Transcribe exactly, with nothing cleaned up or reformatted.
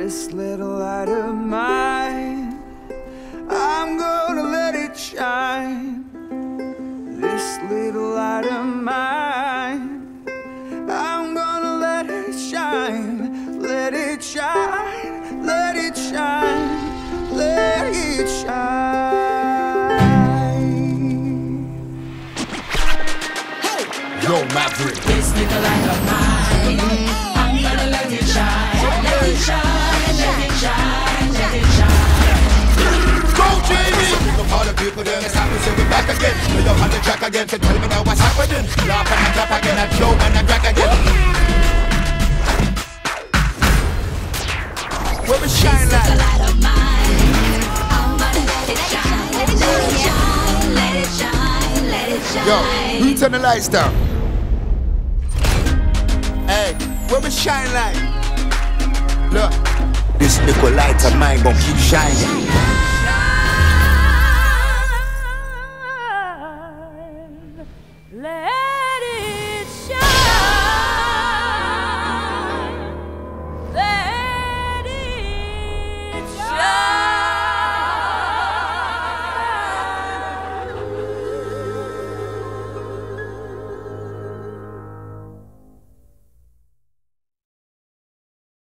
This little light of mine, I'm gonna let it shine. This little light of mine, I'm gonna let it shine. Let it shine, let it shine, let it shine. Hey! Yo, Maverick. This little light of mine, I'm gonna let it shine. Let it shine, let it shine, let it shine. Go, Jamie! Look all the people there, it's happy, so we're back again. We're on the track again, so tell me now what's happening. Laugh and I clap again, I joke and I crack again. Where we shine like? This little light of mine, I'm gonna let it shine. Let it shine, let it shine, let it shine. Yo, we turn the lights down. Hey, where we shine like? Look, this nickel light of mine gon' keep shining.